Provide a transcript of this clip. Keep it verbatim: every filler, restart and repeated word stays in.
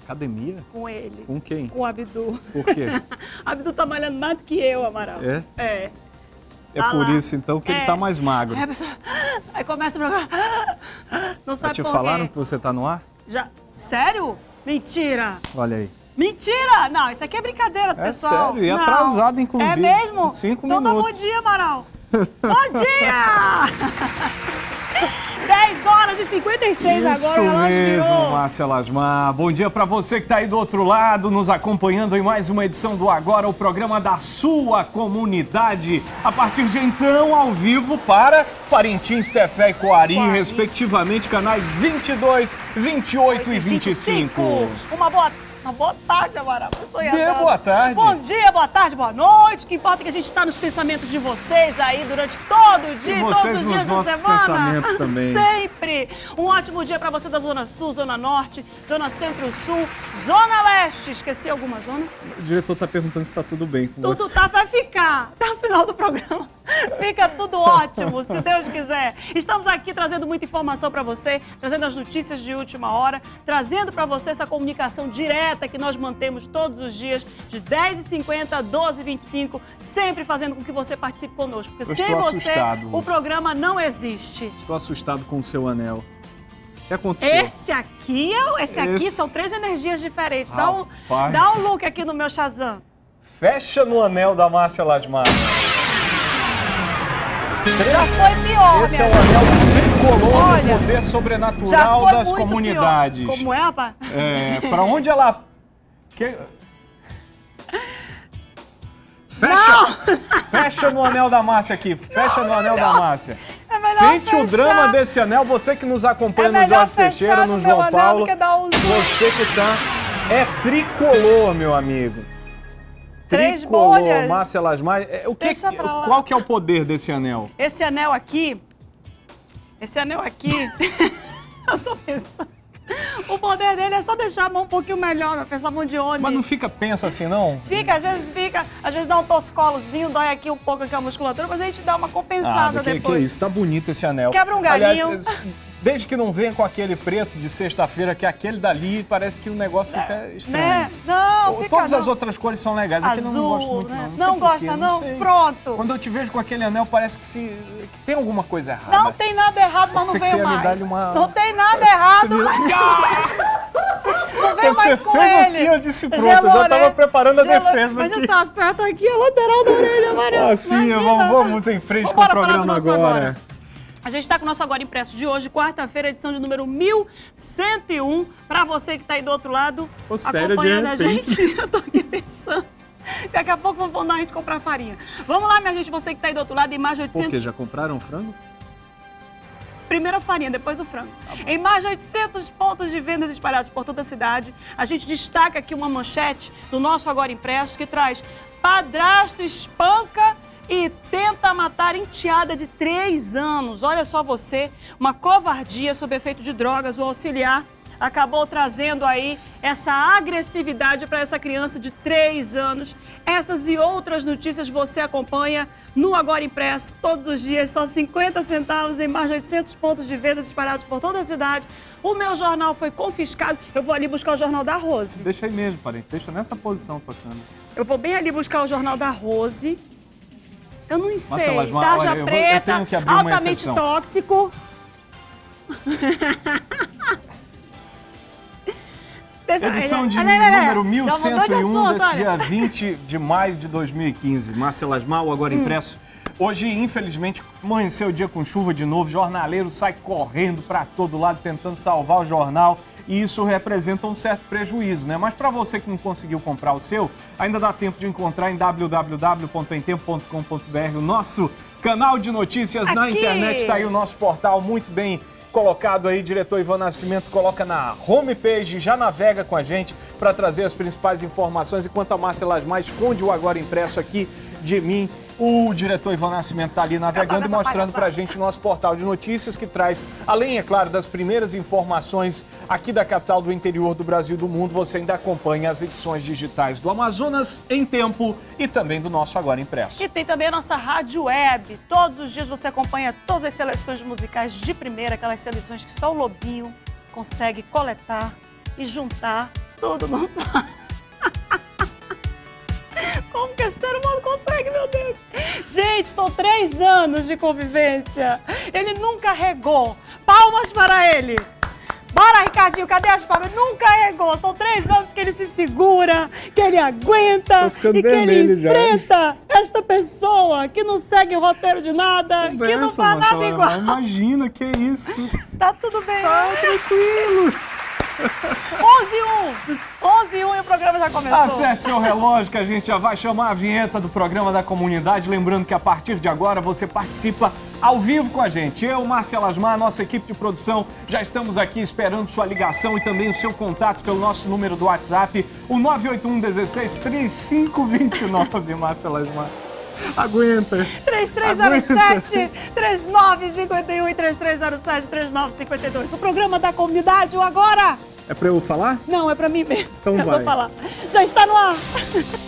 Academia? Com ele. Com quem? Com o Abdu. Por quê? O Abdu tá malhando mais do que eu, Amaral. É? É. É Tá por lá. isso, então, que É. ele tá mais magro. Aí, a pessoa... Aí começa o programa. Não Já sabe te por falaram quê. que você tá no ar? Já... Sério? Mentira! Olha aí. Mentira! Não, isso aqui é brincadeira, É pessoal. sério, e Não. atrasado, inclusive. É mesmo? Cinco então dá minutos. bom dia, Amaral. Bom dia! dez horas e cinquenta e seis Isso agora, o relógio mesmo, virou. Márcia Lasmar. Bom dia para você que está aí do outro lado, nos acompanhando em mais uma edição do Agora, o programa da sua comunidade. A partir de então, ao vivo para Parintins, Tefé e Coari, Coari. respectivamente, canais vinte e dois, vinte e oito e vinte e cinco. Uma boa, uma boa tarde, Amaral. Dê boa tarde. Bom dia, boa tarde, boa noite. O que importa é que a gente está nos pensamentos de vocês aí durante todo o dia, E todos vocês os nos dias da nossos semana. pensamentos também. Sempre. Um ótimo dia para você da Zona Sul, Zona Norte, Zona Centro-Sul, Zona Leste. Esqueci alguma zona? O diretor está perguntando se está tudo bem com Tudo você. tá, vai ficar. Até o final do programa. Fica tudo ótimo, se Deus quiser. Estamos aqui trazendo muita informação para você, trazendo as notícias de última hora, trazendo para você essa comunicação direta que nós mantemos todos os dias, de dez e cinquenta a doze e vinte e cinco, sempre fazendo com que você participe conosco. Porque Eu sem estou você, assustado. o programa não existe. Estou assustado com o seu anel. O que aconteceu? Esse aqui, é- esse aqui Esse- são três energias diferentes. Dá um, Rapaz. dá um look aqui no meu Shazam. Fecha no anel da Márcia Lasmar. Já foi pior, Esse é minha o anel tricolor Olha, do poder Já sobrenatural foi das muito comunidades. pior. Como é, rapaz? É, pra onde ela... Que... Fecha, fecha no anel da Márcia aqui, fecha no anel da Márcia. É melhor Sente o fechar. drama desse anel, você que nos acompanha É no melhor Jorge Teixeira, fechar no no João meu anel Paulo. do que dar um zoom. Você que tá... É tricolor, meu amigo. Três Tricolor, bolhas. Márcia Lasmar. É, O que, Deixa pra lá. qual que é o poder desse anel? Esse anel aqui, esse anel aqui, eu tô pensando, o poder dele é só deixar a mão um pouquinho melhor, meu, pensar a mão de onde. Mas não fica pensa assim, não? Fica, às vezes fica, às vezes dá um torcicolozinho, dói aqui um pouco aqui a musculatura, mas a gente dá uma compensada Ah, que, que depois. isso, tá bonito esse anel. Quebra um galhinho. Aliás, desde que não venha com aquele preto de sexta-feira, que é aquele dali, parece que o negócio fica estranho. Né? Não, fica Todas não. as outras cores são legais, aquele eu não Azul, gosto muito, né? não. Não, Não sei por gosta, quê, não? sei. Pronto. Quando eu te vejo com aquele anel, parece que, se, que tem alguma coisa errada. Não tem nada errado, mas não Pensei que veio você ia me mais. dar uma- Não tem nada errado. Você me- Não veio Quando você mais com fez ele. assim, eu disse pronto, Gelou, eu já tava né? preparando a Gelou. defesa Mas aqui. eu só acerto aqui a lateral da orelha, Maria. Assim, Imagina. vamos, vamos em frente Vambora com o falar do programa nosso agora. A gente está com o nosso Agora Impresso de hoje, quarta-feira, edição de número mil cento e um. Para você que está aí do outro lado, Ô, sério, acompanhando de a repente? gente. Eu tô aqui pensando. Daqui a pouco vão mandar a gente comprar farinha. Vamos lá, minha gente, você que está aí do outro lado, em mais de Por oitocentos... quê? Já compraram frango? Primeiro a farinha, depois o frango. Em mais de oitocentos pontos de vendas espalhados por toda a cidade, a gente destaca aqui uma manchete do nosso Agora Impresso que traz: padrasto espanca e tenta matar enteada de três anos. Olha só você, uma covardia sob efeito de drogas. O auxiliar acabou trazendo aí essa agressividade para essa criança de três anos. Essas e outras notícias você acompanha no Agora Impresso todos os dias, só cinquenta centavos em mais de oitocentos pontos de vendas espalhados por toda a cidade. O meu jornal foi confiscado. Eu vou ali buscar o jornal da Rose. Deixa aí mesmo, parente. Deixa nessa posição tua câmera. Eu vou bem ali buscar o jornal da Rose. Eu não sei. Marcela Lasmar, Tarja olha, eu vou- eu preta, tenho que abrir uma altamente exceção. tóxico. Deixa- Edição de Olha, olha, olha. número mil Dá cento vontade e de um assunto, desse olha. dia vinte de maio de dois mil e quinze. Márcia Lasmar, o Agora Impresso. Hoje, infelizmente, amanheceu o dia com chuva de novo. Jornaleiro sai correndo para todo lado tentando salvar o jornal. E isso representa um certo prejuízo, né? Mas para você que não conseguiu comprar o seu, ainda dá tempo de encontrar em w w w ponto em tempo ponto com ponto b r o nosso canal de notícias na Aqui. internet. Está aí o nosso portal muito bem colocado aí. Diretor Ivan Nascimento coloca na homepage, já navega com a gente para trazer as principais informações. Enquanto a Márcia Lasmar esconde o Agora Impresso aqui de mim, o diretor Ivan Nascimento está ali navegando e mostrando para a gente o nosso portal de notícias, que traz, além, é claro, das primeiras informações aqui da capital, do interior do Brasil e do mundo, você ainda acompanha as edições digitais do Amazonas em Tempo e também do nosso Agora Impresso. E tem também a nossa rádio web. Todos os dias você acompanha todas as seleções musicais de primeira, aquelas seleções que só o Lobinho consegue coletar e juntar tudo, não sabe. Como que esse ser humano consegue, meu Deus? Gente, são três anos de convivência. Ele nunca regou. Palmas para ele. Bora, Ricardinho, cadê as palmas? Nunca regou. São três anos que ele se segura, que ele aguenta e que ele enfrenta já. Esta pessoa que não segue o roteiro de nada, Conversa, que não faz nada igual. Imagina, que isso. Tá tudo bem. Tá tranquilo. onze e um. onze e um e o programa já começou. Acerte seu relógio que a gente já vai chamar a vinheta do programa da comunidade. Lembrando que a partir de agora você participa ao vivo com a gente. Eu, Márcia Lasmar, nossa equipe de produção, já estamos aqui esperando sua ligação e também o seu contato pelo nosso número do WhatsApp, o nove oito um um seis, três cinco dois nove, Márcia Lasmar. Aguenta. três três zero sete, três nove cinco um e três três zero sete, três nove cinco dois. No programa da comunidade, o Agora. É pra eu falar? Não, é pra mim mesmo. Então eu vai. vou falar. Já está no ar.